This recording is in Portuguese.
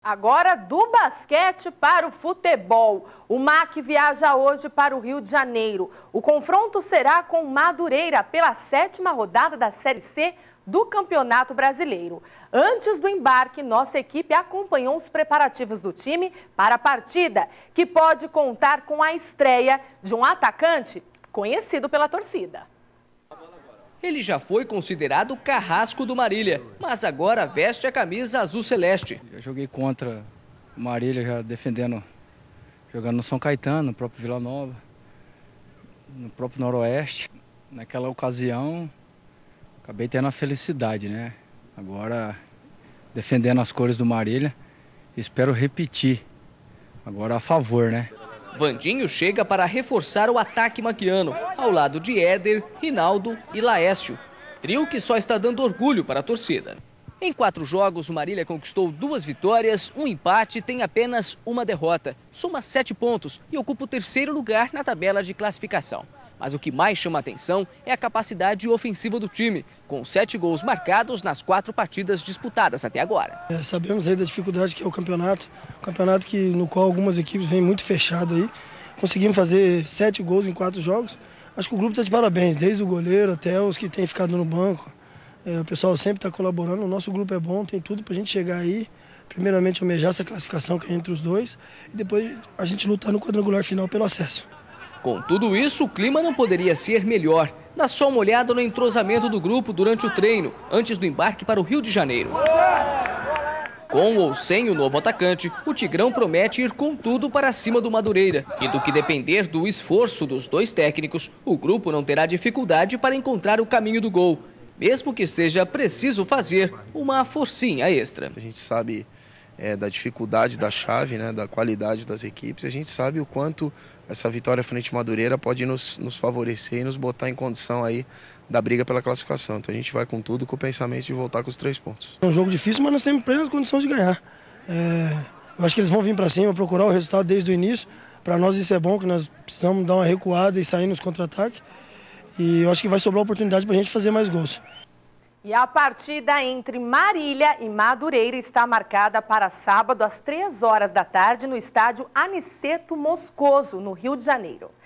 Agora do basquete para o futebol. O MAC viaja hoje para o Rio de Janeiro. O confronto será com Madureira pela 7ª rodada da Série C do Campeonato Brasileiro. Antes do embarque, nossa equipe acompanhou os preparativos do time para a partida, que pode contar com a estreia de um atacante conhecido pela torcida. Ele já foi considerado o carrasco do Marília, mas agora veste a camisa azul-celeste. Eu joguei contra o Marília, já defendendo, jogando no São Caetano, no próprio Vila Nova, no próprio Noroeste. Naquela ocasião, acabei tendo a felicidade, né? Agora, defendendo as cores do Marília, espero repetir, agora a favor, né? Vandinho chega para reforçar o ataque maquiano, ao lado de Éder, Rinaldo e Laécio. Trio que só está dando orgulho para a torcida. Em 4 jogos, o Marília conquistou 2 vitórias, 1 empate e tem apenas 1 derrota. Soma 7 pontos e ocupa o 3º lugar na tabela de classificação. Mas o que mais chama a atenção é a capacidade ofensiva do time, com 7 gols marcados nas 4 partidas disputadas até agora. Sabemos aí da dificuldade que é o campeonato no qual algumas equipes vêm muito fechadas aí. Conseguimos fazer 7 gols em 4 jogos. Acho que o grupo está de parabéns, desde o goleiro até os que têm ficado no banco. O pessoal sempre está colaborando, o nosso grupo é bom, tem tudo para a gente chegar aí. Primeiramente almejar essa classificação que é entre os dois e depois a gente lutar no quadrangular final pelo acesso. Com tudo isso, o clima não poderia ser melhor. Dá só uma olhada no entrosamento do grupo durante o treino, antes do embarque para o Rio de Janeiro. Com ou sem o novo atacante, o Tigrão promete ir com tudo para cima do Madureira. E do que depender do esforço dos 2 técnicos, o grupo não terá dificuldade para encontrar o caminho do gol, mesmo que seja preciso fazer uma forcinha extra. A gente sabe da dificuldade da chave, né, da qualidade das equipes. A gente sabe o quanto essa vitória frente à Madureira pode nos favorecer e nos botar em condição aí da briga pela classificação. Então a gente vai com tudo, com o pensamento de voltar com os 3 pontos. É um jogo difícil, mas nós temos plenas condições de ganhar. Eu acho que eles vão vir para cima, procurar o resultado desde o início. Para nós isso é bom, que nós precisamos dar uma recuada e sair nos contra-ataques. E eu acho que vai sobrar oportunidade para a gente fazer mais gols. E a partida entre Marília e Madureira está marcada para sábado às 3 horas da tarde no estádio Aniceto Moscoso, no Rio de Janeiro.